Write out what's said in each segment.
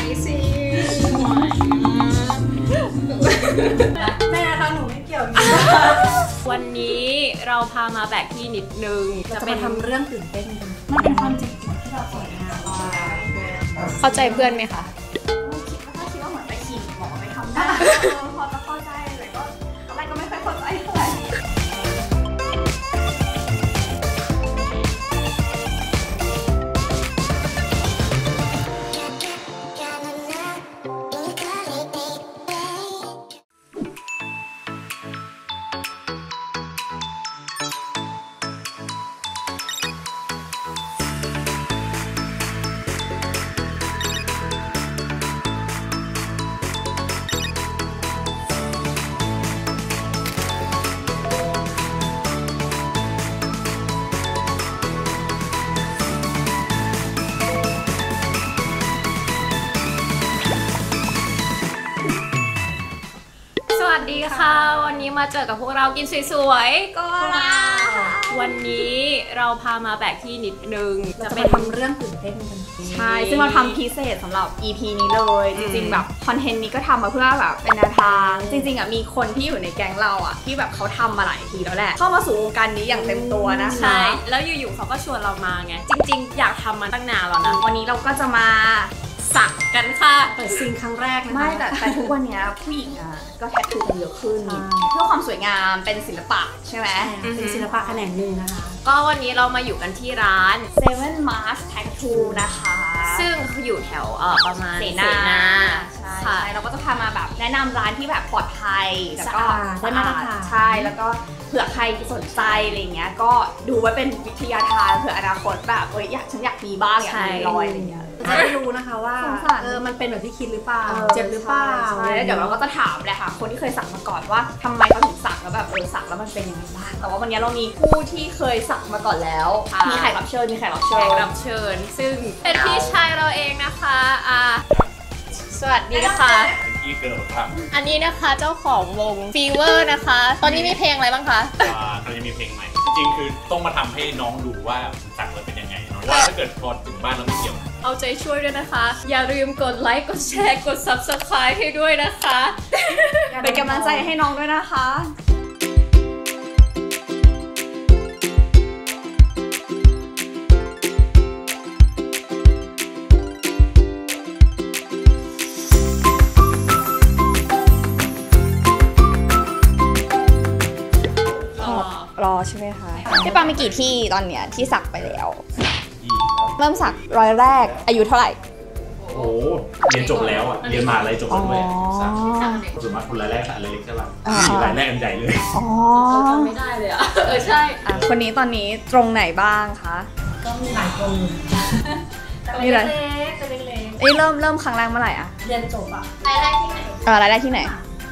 สิแม่คะหนูไม่เกี่ยววันนี้เราพามาแบกที่นิดนึงจะไปทำเรื่องตื่นเต้นกันมันเป็นความจริงที่เราสวยงามเข้าใจเพื่อนไหมคะคิดว่าเหมือนไปขี่หมอไปทำได้พอจะเข้าใจแต่ก็อะไรก็ไม่ค่อยเข้าใจเท่าไหร่สวัสดีค่ะวันนี้มาเจอกับพวกเรากินสวยๆก็นะวันนี้เราพามาแบกที่นิดนึงจะไปทำเรื่องตื่นเต้นกันใช่ซึ่งเราทำพิเศษสำหรับ EP นี้เลยจริงๆแบบคอนเทนต์นี้ก็ทำมาเพื่อแบบเป็นแนวทางจริงๆมีคนที่อยู่ในแก๊งเราที่แบบเขาทำมาหลายทีแล้วแหละเข้ามาสู่วงการนี้อย่างเต็มตัวนะคะใช่แล้วอยู่ๆเขาก็ชวนเรามาไงจริงๆอยากทำมาตั้งนานแล้วนะวันนี้เราก็จะมาสักกันค่ะเปิดซิงครั้งแรกนะคะไม่แต่ทุกวันนี้ผู้หญิงก็แทททูกันเยอะขึ้นเพื่อความสวยงามเป็นศิลปะใช่ไหมเป็นศิลปะแขนงหนึ่งนะคะก็วันนี้เรามาอยู่กันที่ร้าน Seven Mars Tattoo นะคะซึ่งอยู่แถวประมาณเสนาใช่เราก็จะพามาแบบแนะนำร้านที่แบบปลอดภัยแล้วก็ได้มาตรฐานใช่แล้วก็เผื่อใครสนใจอะไรเงี้ยก็ดูไว้เป็นวิทยาทานเผื่ออนาคตแบบฉันอยากมีบ้างอยากมีรอยอะไรเงี้ยจะได้รู้นะคะว่ามันเป็นแบบที่คิดหรือเปล่าเจ็บหรือเปล่าแล้วเดี๋ยวเราก็จะถามแหละค่ะคนที่เคยสักมาก่อนว่าทำไมเขาถึงสักแล้วแบบสักแล้วมันเป็นยังไงบ้างแต่ว่าวันนี้เรามีผู้ที่เคยสักมาก่อนแล้วมีแขกรับเชิญซึ่งเป็นพี่ชายเราเองนะคะสวัสดีค่ะอันนี้นะคะเจ้าของวง Fever นะคะตอนนี้มีเพลงอะไรบ้างคะตอนนี้มีเพลงใหม่จริงๆคือต้องมาทำให้น้องดูว่าสักแล้วเป็นยังไงเนาะว่าถ้าเกิดพอถึงบ้านแล้วไม่เกี่ยวเอาใจช่วยด้วยนะคะอย่าลืมกดไลค์กดแชร์กด Subscribe ให้ด้วยนะคะเป็นกำลังใจให้น้องด้วยนะคะรอใช่ไหมคะพี่ปังมีกี่ที่ตอนเนี้ยที่สักไปแล้วเริ่มสักรอยแรกอายุเท่าไหร่โอ้เรียนจบแล้วเรียนมาอะไรจบแล้วด้วยส่วนมากคนรายแรกสักเล็กใช่ป่ะรายแรกอันใหญ่เลยจำไม่ได้เลยใช่คนนี้ตอนนี้ตรงไหนบ้างคะก็มีหลายตรงนี่เลยเริ่มครั้งแรกเมื่อไหร่เรียนจบรายแรกที่ไหนรายแรกที่ไหน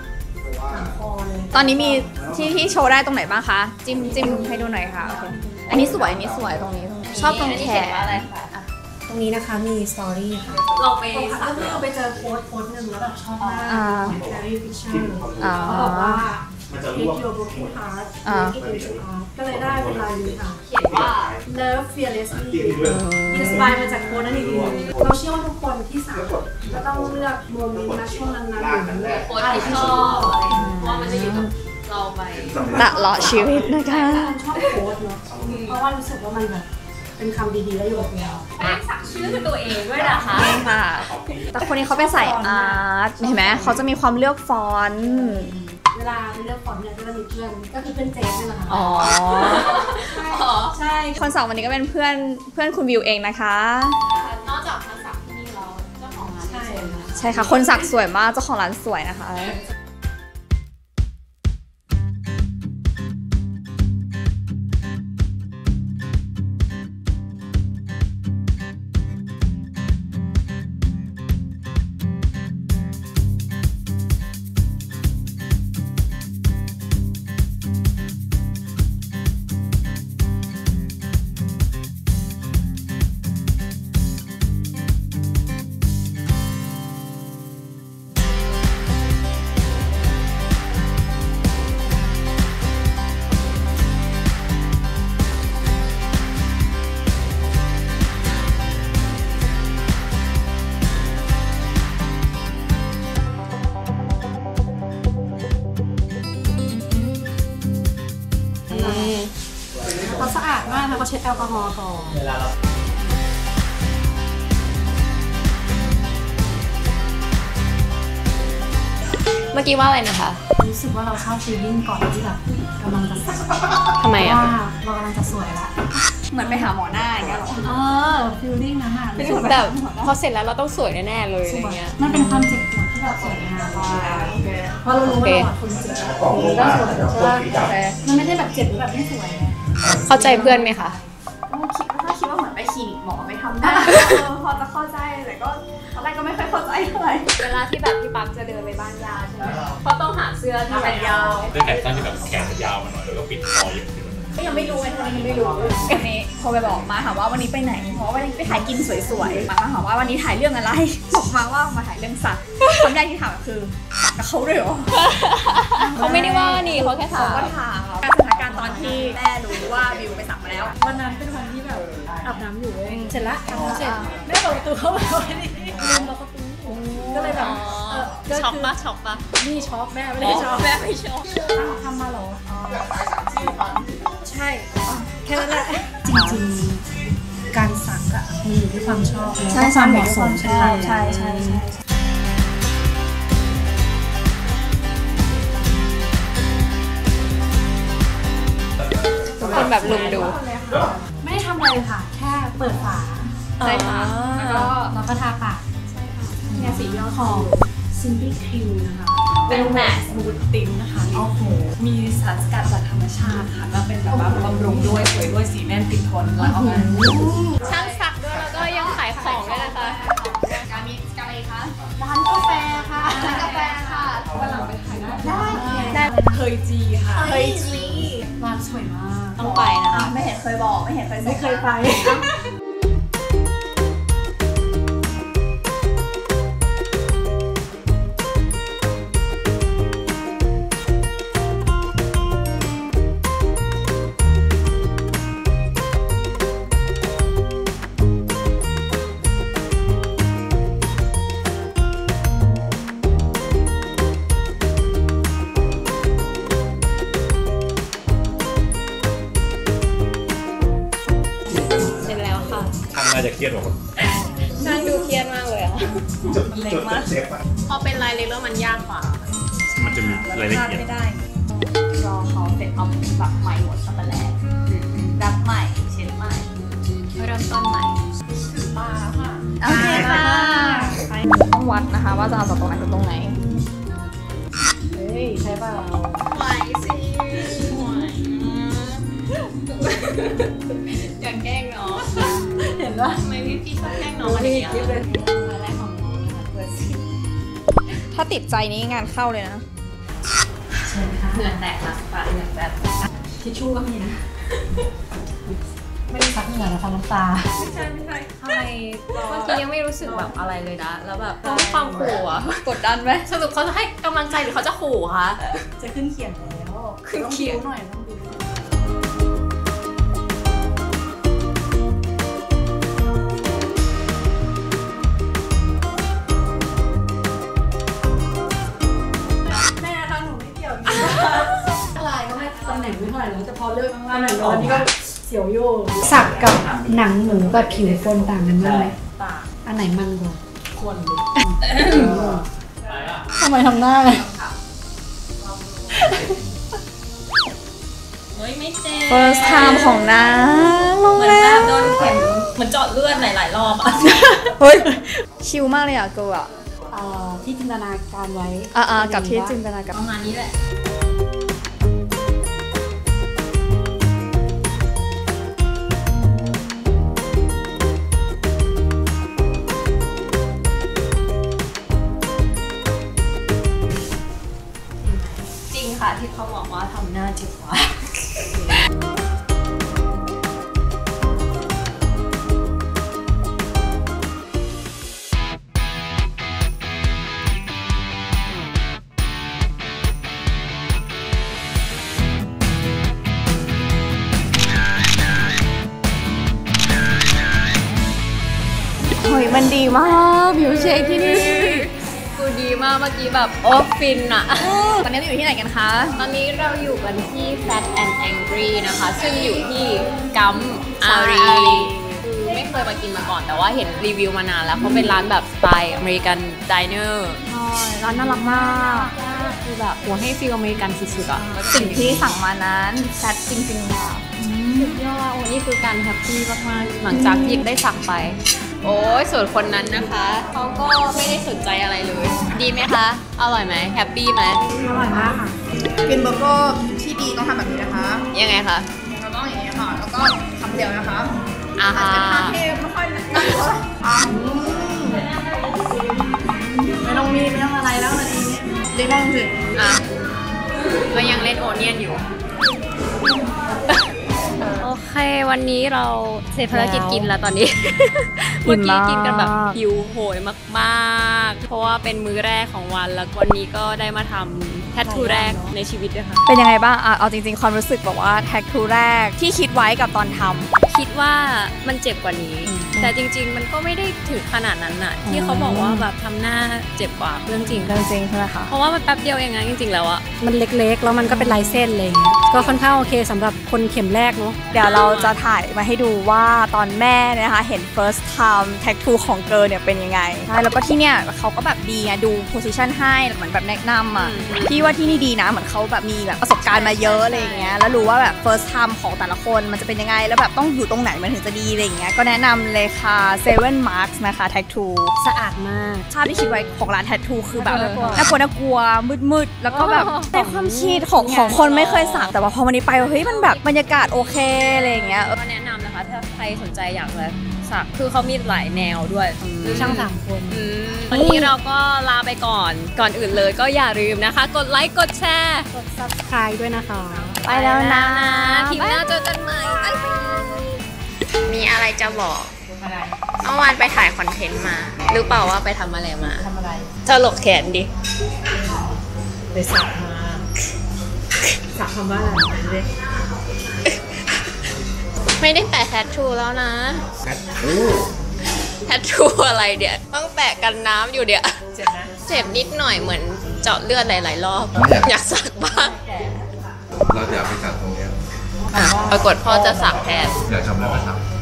ตอนนี้มีที่โชว์ได้ตรงไหนบ้างคะจิ้มให้ดูหน่อยค่ะอันนี้สวยตรงนี้ชอบตรงแขนอะไรคะตรงนี้นะคะมีสตอรี่ค่ะเราไปเจอโค้ดหนึ่งแล้วแบบชอบมากแฮร์รี่ฟิชเชอร์เขาบอกว่าTake your broken heart make it into art ก็เลยได้เป็นลายนี้ค่ะเขียนว่า Love fearlessly อินสไปร์มาจากโค้ดนั่นเองเราเชื่อว่าทุกคนที่สักก็ต้องเลือกโมเมนต์ณช่วงนั้นๆหรือโค้ดที่ชอบว่ามันจะอยู่กับเราไปตลอดชีวิตนะคะชอบโค้ดเนาะเพราะว่ารู้สึกว่ามันแบบเป็นคำดีๆแล้วอยู่กับเราสักชื่อตัวเองด้วยนะคะใช่ค่ะแต่คนนี้เขาเป็นสายอาร์ตเห็นไหมเขาจะมีความเลือกฟอนต์เวลาไปเลือกฟอนต์เนี่ยก็จะมีเพื่อนก็คือเพื่อนเจฟนี่แหละค่ะใช่คนสักวันนี้ก็เป็นเพื่อนคุณวิวเองนะคะนอกจากสักที่นี่เราเจ้าของร้านใช่ค่ะคนสักสวยมากเจ้าของร้านสวยนะคะเช็ดแอลกอฮอล์ก่อนเมื่อกี้ว่าอะไรนะคะรู้สึกว่าเราชอบฟีลลิ่งก่อนที่แบบกำลังจะสวยทำไมอะว่าเรากำลังจะสวยละเหมือนไปหาหมอหน้าอย่างเงี้ยหรอฟีลลิ่งนั้นอะแบบพอเสร็จแล้วเราต้องสวยแน่ๆเลยอะไรเงี้ยมันเป็นความเจ็บปวดที่แบบสวยงามเพราะเรารู้ว่าเราคนเจ็บก็สวยใช่ไหมมันไม่ได้แบบเจ็บหรือแบบไม่สวยไงเข้าใจเพื่อนไหมคะคิดว่าเหมือนไปคลินิกหมอไปทำหน้าพอจะเข้าใจแต่ก็ตอนแรกก็ไม่ค่อยเข้าใจเท่าไหร่เวลาที่แบบพี่ปั๊กจะเดินไปบ้านยาใช่ไหมเขาต้องหาเสื้อที่มันยาวด้วยแขนสั้นที่แบบแขนมันยาวมาหน่อยแล้วก็ปิดคออย่างเดียวก็ยังไม่รู้ไงตอนนี้ยังไม่รู้วันนี้โทรไปบอกมาถามว่าวันนี้ไปไหนเพราะว่าวันนี้ไปถ่ายกินสวยๆมาถามว่าวันนี้ถ่ายเรื่องอะไรบอกมาว่ามาถ่ายเรื่องสัตว์คำแรกที่ถามคือกับเขาด้วยเหรอเขาไม่ได้ว่านี่เขาแค่ถาเขามก็ถามการสถานการณ์ตอนที่แม่รู้ว่าบิวไปสักมาแล้ววันนั้นเป็นวันที่แบบอาบน้ำอยู่เองเสร็จละอาบน้ำเสร็จแม่เปิดประตูเข้ามาวันนี้ลืมล็อกประตูก็เลยแบบก็ช็อกคือปะช็อกปะนี่ช็อกแม่ไม่ได้ช็อกแม่ไม่ช็อกทำมาเหรอใช่แค่นั้นแหละจริงๆการสักอะมันอยู่ที่ความชอบแล้วก็ความเหมาะสมใช่ทุกคนแบบลุมดูไม่ได้ทำอะไรเลยค่ะ แค่เปิดฝาใช่ค่ะแล้วก็ทาปากเนี่ยสีย่อของ Simply Crew นะคะเป็นแมสสมูทติ้งนะคะโอ้โหมีสารสกัดจากธรรมชาติค่ะก็เป็นแบบว่าบำรุงด้วยสวยด้วยสีแน่นติดทนแล้วออกมาช่างสักด้วยแล้วก็ยังขายของด้วยนะคะการมีอะไรคะร้านกาแฟค่ะร้านกาแฟค่ะวันหลังไปถ่ายได้เคยจีค่ะเคยจีร้านสวยมากต้องไปนะคะไม่เห็นเคยบอกไม่เห็นเคยไม่เคยไปเสร็จแล้วค่ะช่างน่าจะเครียดกว่าคนช่างดูเครียดมากเลยอะมันเล็กมากพอเป็นลายเล็กแล้วมันยากกว่ามันจะมีรายละเอียดไม่ได้รอเขาเสร็จเอาแบบใหม่หมดสักแล้วรับใหม่เช็ดใหม่เริ่มต้นใหม่ถึงมาแล้วค่ะโอเคค่ะต้องวัดนะคะว่าจะเอาจากตรงไหนถึงตรงไหนเฮ้ยใช่เปล่าไหวสิไหวอย่าแกล้งน้องเห็นปะทำไมพี่ชอบแกล้งน้องอะไรอย่างเงี้ยแรกของน้องนะคะเปิดสิถ้าติดใจนี้งานเข้าเลยนะเชิญค่ะเหงื่อแตกค่ะปากเหงื่อแตกทิชชู่ก็มีนะ ไม่ได้ซักเหงื่อนะคะน้ำตาไม่ใช่ทำไมเมื่อกี้ยังไม่รู้สึกแบบอะไรเลยนะ แล้วแบบต้องความขู่อะกดดันไหมสรุปเขาจะให้กำลังใจหรือเขาจะขู่คะจะขึ้นเขียงแล้วขึ้นเขียงต้องดูหน่อยต้องดูแม่คะหนูไม่เกี่ยวนี่อะไรก็ไม่ตำแหน่งไม่เท่าไหร่แล้วแต่พอเลิกตำแหน่งตอนนี้ก็เสียวโยสักกับหนังหมูกับผิวคนต่างกันบ้างไหมต่างอันไหนมันกว่าคนทำไมทำหน้าเฮ้ยไม่เจ็บ first time ของนางลงเหมือนแล้แบวบโดนเข็มเหมือนเจาะเลือดหลายๆรอบอะเฮ้ย ชิลมากเลยอ่ะเกอร์อ่ะที่จินตนาการไว้กับที่จินตนาการประมาณนี้แหละ จริงค่ะที่เขาบอกว่าทำหน้าเจ็บกว่าเฮ้ยมันดีมากผิวเชคที่นี่กูดีมากเมื่อกี้แบบโอ้ฟินอะตอนนี้เราอยู่ที่ไหนกันคะตอนนี้เราอยู่กันที่ Fat and Angry นะคะ ซึ่งอยู่ที่กัมอารีคือไม่เคยมากินมาก่อนแต่ว่าเห็นรีวิวมานานแล้วเขาเป็นร้านแบบสไตล์อเมริกันดิเนอร์ใช่ร้านน่ารักมากคือแบบหัวให้ฟีลอเมริกันสุดๆอะสิ่งที่สั่งมานั้นแซ่บจริงๆค่ะสุดยอดโอ้นี่คือการแฮปปี้มากๆหลังจากที่ได้สั่งไป โอ้ยส่วนคนนั้นนะคะเขาก็ไม่ได้สนใจอะไรเลย ดีไหมคะ อร่อยไหมแฮปปี้ไหมอร่อยมากค่ะเป็นเบอร์เกอร์ที่ดีต้องทำแบบนี้นะคะยังไงคะเราต้องอย่างนี้ค่ะ แล้วก็คำเดียวนะคะอาฮะเป็นทางที่ไม่ค่อยน่าเท่าไหร่ไม่ต้องมีไม่ต้องอะไรแล้วนาทีนี้ดีมากจริงอ่ะก็ยังเล่นโอเนียนอยู่ โอเค วันนี้เราเสร็จภารกิจกินแล้วตอนนี้ เมื่อกี้กินกันแบบหิวโหยมากๆ เพราะว่าเป็นมื้อแรกของวันแล้ววันนี้ก็ได้มาทำแทททูแรกในชีวิตด้วยค่ะเป็นยังไงบ้างอ่ะเอาจริงๆความรู้สึกแบบว่าแท็กทูแรกที่คิดไว้กับตอนทำคิดว่ามันเจ็บกว่านี้ แต่จริง ๆ มันก็ไม่ได้ถึงขนาดนั้นน่ะ ที่เขาบอกว่าแบบทำหน้าเจ็บกว่าเรื่องจริงเรื่องจริงใช่ไหมคะเพราะว่ามันแป๊บเดียวเองนะจริงๆแล้วอะมันเล็กๆแล้วมันก็เป็นลายเส้นอะไรอย่างเงี้ยก็ค่อนข้างโอเคสำหรับคนเข็มแรกเนาะเดี๋ยวเราจะถ่ายมาให้ดูว่าตอนแม่เนี่ยนะคะเห็น first time tattoo ของเกิร์เนี่ยเป็นยังไงใช่แล้วก็ที่เนี่ยเขาก็แบบดีไงดู position ให้เหมือนแบบแนะนำอ่ะพี่ว่าที่นี่ดีนะเหมือนเขาแบบมีแบบประสบการณ์มาเยอะอะไรอย่างเงี้ยแล้วรู้ว่าแบบ first time ของแต่ละคนมันจะเป็นยังไงแล้วแบบต้องอยู่ตรงไหนมันถึงจะดีอะไรอย่างเงี้ยก็แนะนำเลยค่ะ Seven Marks นะคะ tattoo สะอาดมากภาพที่คิดไว้ของร้าน tattoo คือแบบน่ากลัวมืดๆแล้วก็แบบในความคิดของคนไม่เคยสักแต่ว่าพอวันนี้ไปเฮ้ยมันแบบบรรยากาศโอเคอะไรอย่างเงี้ยก็แนะนำนะคะถ้าใครสนใจอยากจะสักคือเขามีหลายแนวด้วยมีช่าง3 คนวันนี้เราก็ลาไปก่อนอื่นเลยก็อย่าลืมนะคะ กดไลค์กดแชร์กด subscribe ด้วยนะคะไปแล้วนะทีหน้าเจอกันใหม่บ๊ายบายมีอะไรจะบอกเมื่อวานไปถ่ายคอนเทนต์มารู้เปล่าว่าไปทำอะไรมาทำอะไรถลกแขนดิไปสักมาสักคำว่าอะไรเลยไม่ได้แปะแทททูแล้วนะแทททูอะไรเดี๋ยวต้องแปะกันน้ำอยู่เดี๋ยวเจ็บนะเจ็บนิดหน่อยเหมือนเจาะเลือดหลายๆรอบอยากสักบ้างเราจะไปสักตรงเนี้ยปรากฏพ่อจะสักแทนอยากทำอะไรก็ทำ